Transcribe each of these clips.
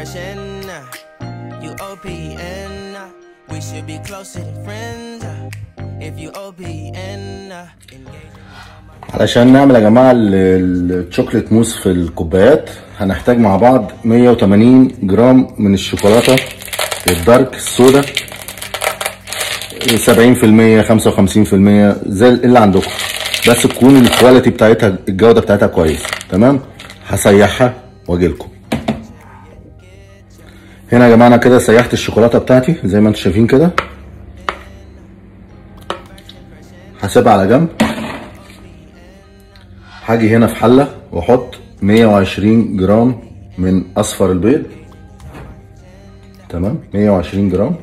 علشان نعمل يا جماعة الشوكليت موس في الكوبايات هنحتاج مع بعض 180 جرام من الشوكولاتة الدارك السوداء، 70% 55% زي اللي عندكم، بس تكون الكواليتي بتاعتها الجودة بتاعتها كويس. تمام. هسيحها واجيلكم. هنا يا جماعة انا كده سيحت الشوكولاتة بتاعتي زي ما انتم شايفين كده. هسيبها على جنب. هاجي هنا في حلة واحط 120 جرام من اصفر البيض. تمام. 120 جرام.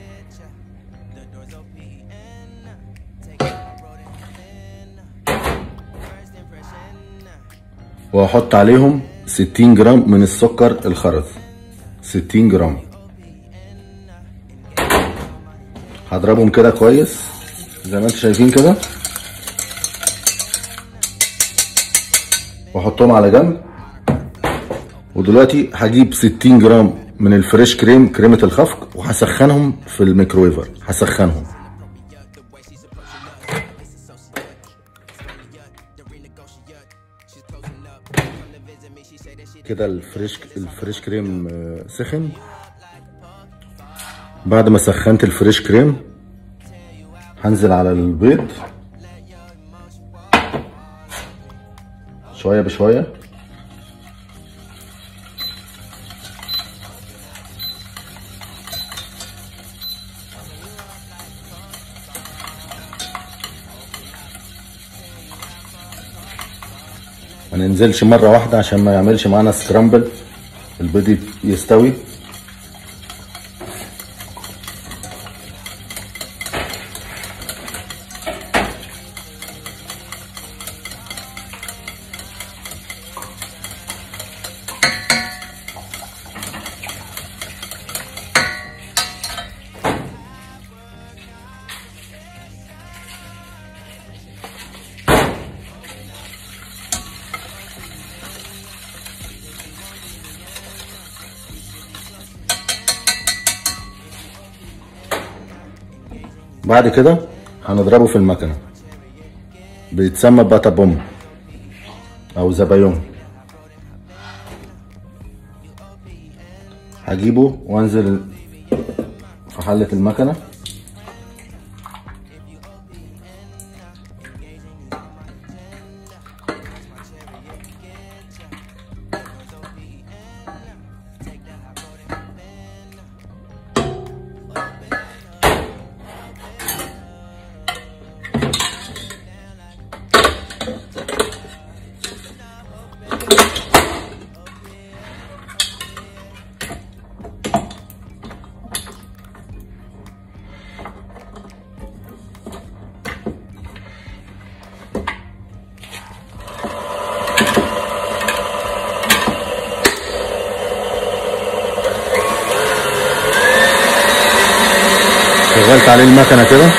وهحط عليهم 60 جرام من السكر الخرز. 60 جرام. هضربهم كده كويس زي ما انتم شايفين كده واحطهم على جنب. ودلوقتي هجيب 60 جرام من الفريش كريم، كريمة الخفق، وهسخنهم في الميكرويفر. هسخنهم كده. الفريش كريم سخن. بعد ما سخنت الفريش كريم هنزل على البيض شوية بشوية. ما ننزلش مرة واحدة عشان ما يعملش معانا سكرامبل، البيض يستوي. بعد كده هنضربه في المكنه، بيتسمى باتا بوم او زبايون. هجيبه وانزل في حله المكنه. شغلت عليه المكنه كده.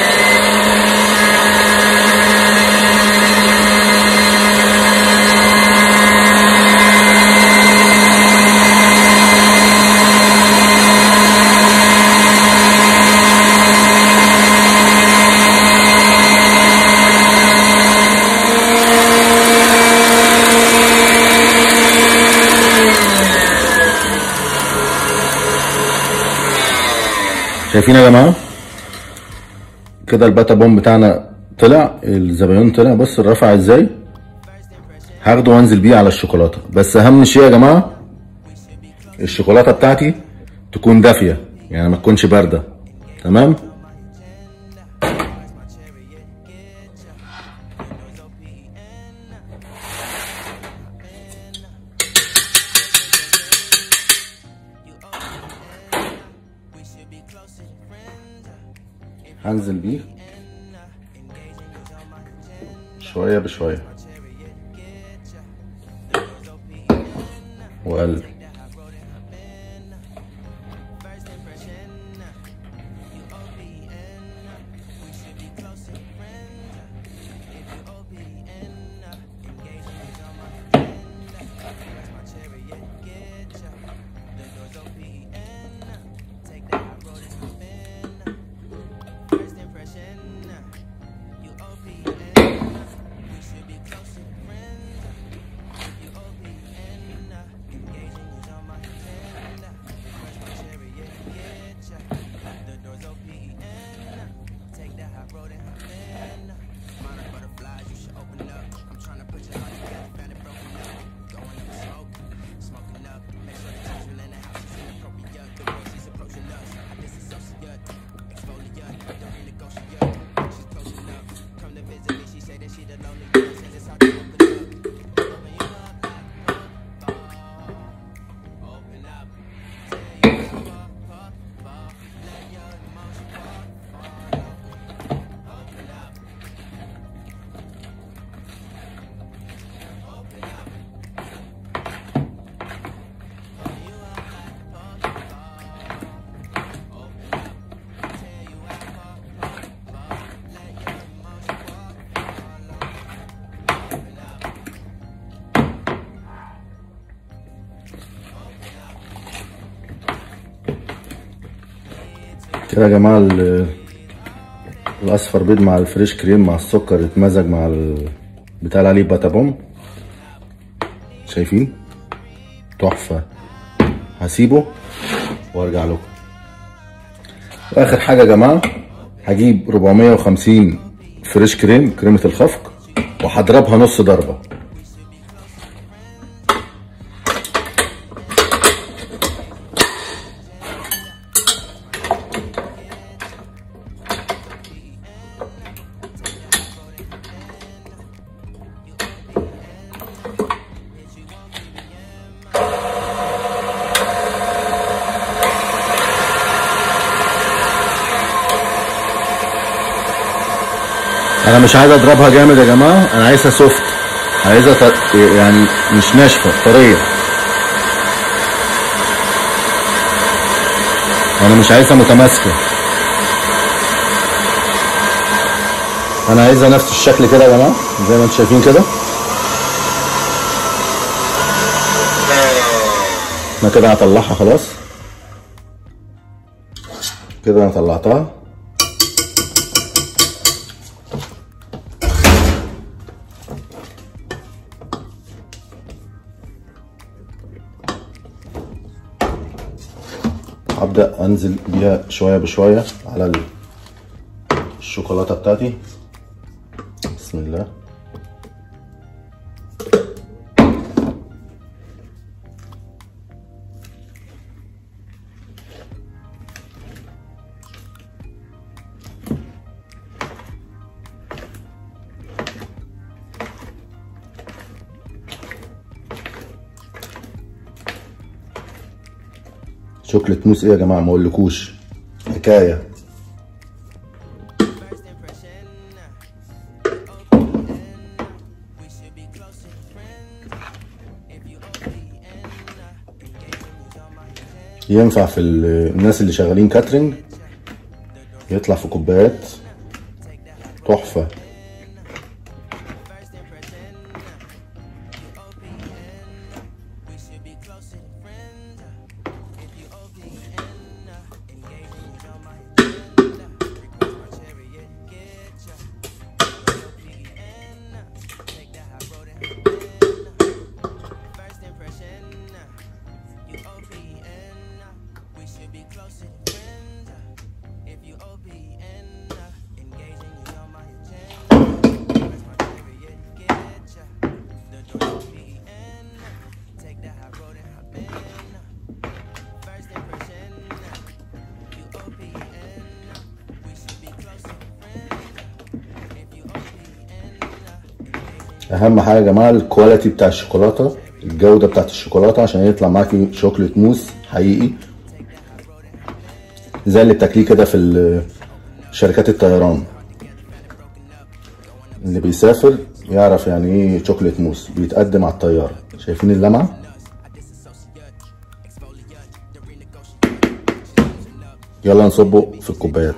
شايفين يا جماعه كده الباتا بوم بتاعنا طلع، الزبايون طلع. بص الرفع ازاي. هاخده وانزل بيه على الشوكولاته. بس اهم شيء يا جماعه الشوكولاته بتاعتي تكون دافيه، يعني ما تكونش بارده. تمام. هنزل بيه شوية بشوية وقلب. كده يا جماعه الاصفر بيض مع الفريش كريم مع السكر اتمزج مع بتاع اللي عليه باتا بوم. شايفين؟ تحفه. هسيبه وارجع لكم. واخر حاجه يا جماعه هجيب 450 فريش كريمه الخفق وهضربها نص ضربه. انا مش عايز اضربها جامد يا جماعه، انا عايزها سوفت، عايزها يعني مش ناشفه، طريه. انا مش عايزها متماسكه، انا عايزها نفس الشكل كده يا جماعه زي ما انتم شايفين كده. انا كده هطلعها خلاص، كده انا طلعتها. هبدأ انزل بيها شوية بشوية على الشوكولاتة بتاعتي. بسم الله. شوكليت موس ايه يا جماعه؟ ما اقولكوش حكايه. ينفع في الناس اللي شغالين كاترينج، يطلع في كوبايات تحفه. اهم حاجه يا جماعه الكواليتي بتاع الشوكولاته، الجوده بتاعت الشوكولاته عشان يطلع معاكي شوكليت موس حقيقي زي اللي بتاكليه كده في شركات الطيران. اللي بيسافر يعرف يعني ايه شوكليت موس بيتقدم على الطياره. شايفين اللمعه؟ يلا نصبه في الكوبايات.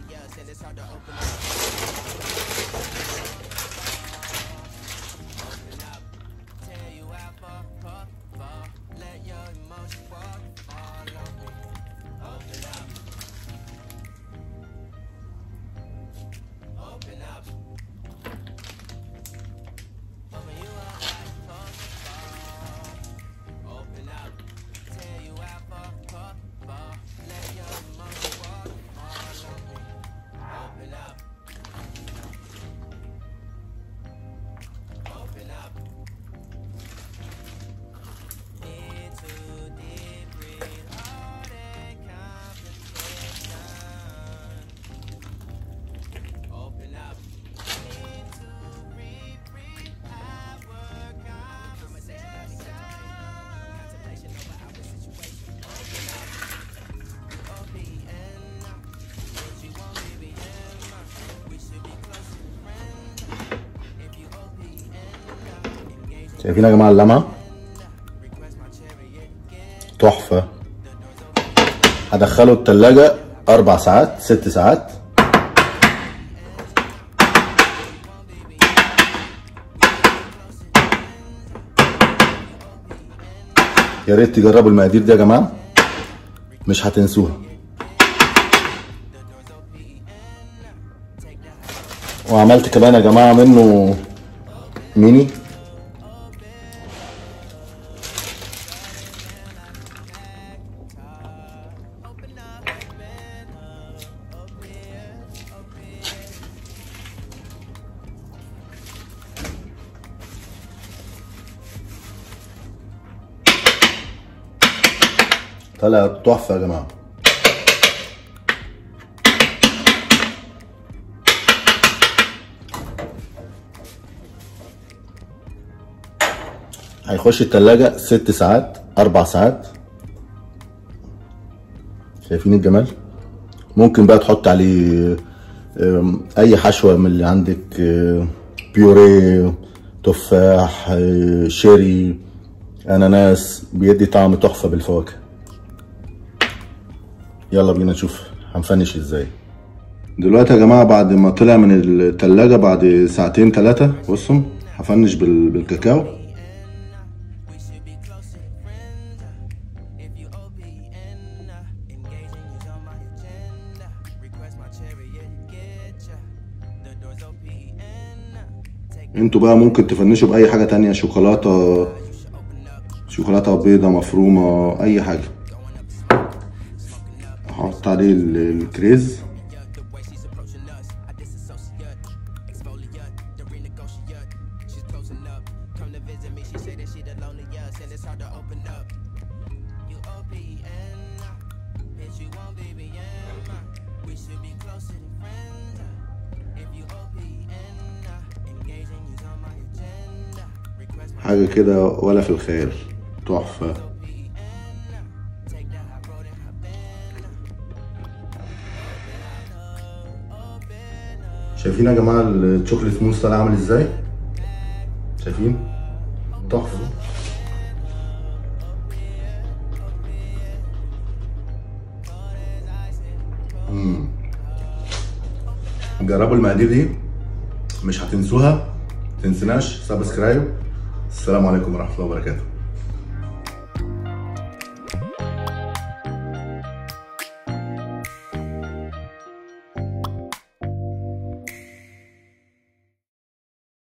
شايفين يا جماعه اللمعه؟ تحفه. هدخله التلاجة 4 ساعات 6 ساعات. يا ريت تجربوا المقادير دي يا جماعه، مش هتنسوها. وعملت كمان يا جماعه منه ميني. طلع تحفه يا جماعه. هيخش التلاجة 6 ساعات 4 ساعات. شايفين الجمال؟ ممكن بقى تحط عليه اي حشوة من اللي عندك، بيوريه، تفاح، شيري، اناناس، بيدي طعم تحفة بالفواكه. يلا بينا نشوف هنفنش ازاي. دلوقتي يا جماعة بعد ما طلع من التلاجة بعد ساعتين 3، بصوا هفنش بالكاكاو. انتوا بقى ممكن تفنشوا باي حاجة تانية، شوكولاتة بيضة مفرومة، اي حاجة. هحط عليه الكريز. حاجة كده ولا في الخيال، تحفة. شايفين يا جماعة الشوكليت موس طالع عامل ازاي؟ شايفين؟ تحفة. جربوا المقادير دي، مش هتنسوها. متنسناش سبسكرايب. السلام عليكم ورحمة الله وبركاته.